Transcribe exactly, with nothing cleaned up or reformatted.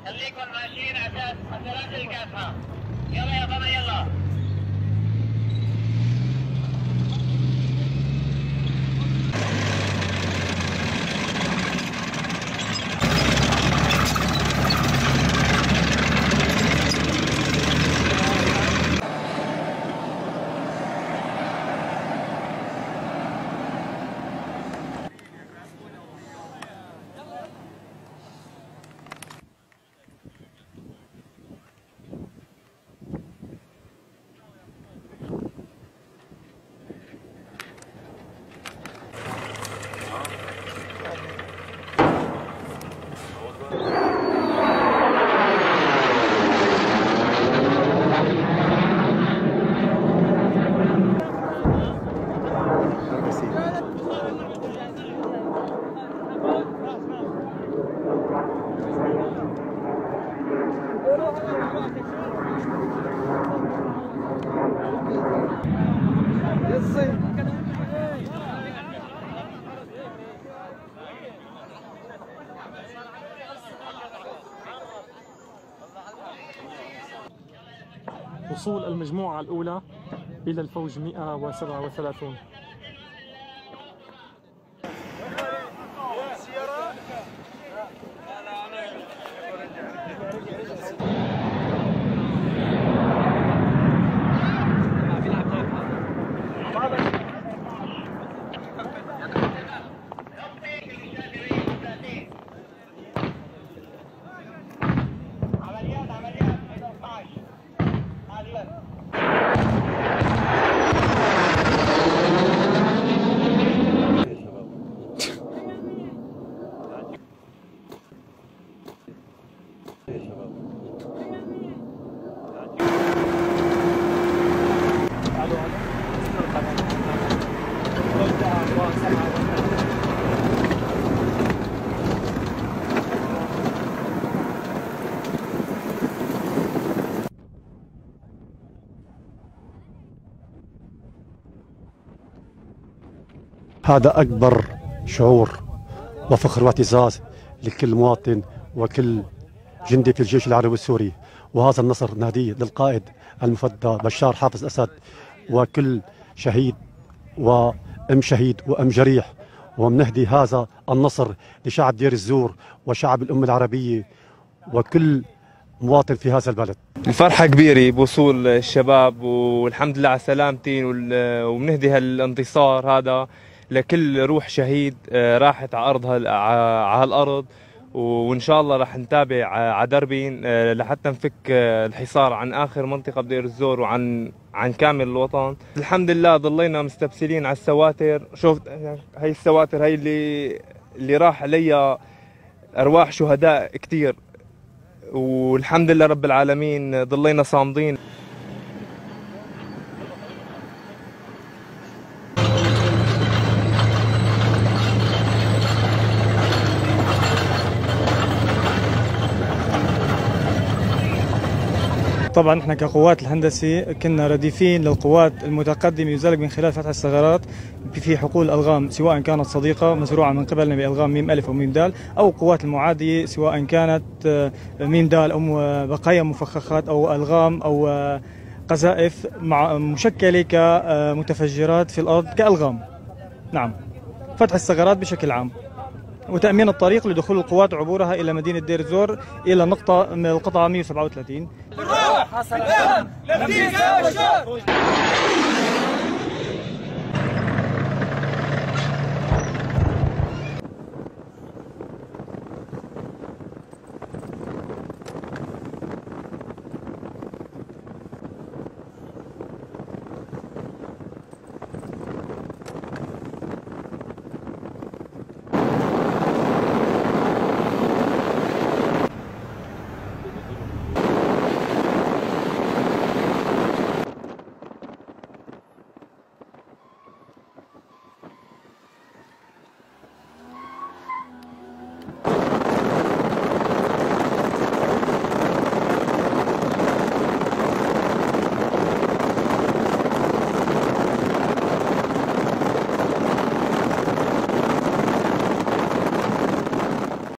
خليكم ماشيين اساس حتى لا تلقاها. يلا يا بابا يلا. وصول المجموعة الأولى إلى الفوج مئة وسبعة وثلاثين. هذا أكبر شعور وفخر واعتزاز لكل مواطن وكل جندي في الجيش العربي السوري، وهذا النصر نهديه للقائد المفدى بشار حافظ أسد وكل شهيد وأم شهيد وأم جريح، ومنهدي هذا النصر لشعب دير الزور وشعب الأمة العربية وكل مواطن في هذا البلد. الفرحة كبيرة بوصول الشباب والحمد لله على سلامتين، وبنهدي هالانتصار هذا لكل روح شهيد راحت على أرض على الأرض، وإن شاء الله راح نتابع على دربين لحتى نفك الحصار عن آخر منطقة بدير الزور وعن عن كامل الوطن. الحمد لله ضلينا مستبسلين على السواتر. شوف هي السواتر هي اللي اللي راح عليها أرواح شهداء كتير، والحمد لله رب العالمين ضلينا صامدين. طبعا احنا كقوات الهندسه كنا رديفين للقوات المتقدمه، وذلك من خلال فتح الثغرات في حقول الغام سواء كانت صديقه مزروعه من قبلنا بالغام ميم الف او ميم دال، او القوات المعاديه سواء كانت ميم دال او بقايا مفخخات او الغام او قذائف مع مشكله كمتفجرات في الارض كالغام. نعم، فتح الثغرات بشكل عام وتأمين الطريق لدخول القوات وعبورها إلى مدينة دير الزور إلى نقطة من القطعة مئة وسبعة وثلاثين.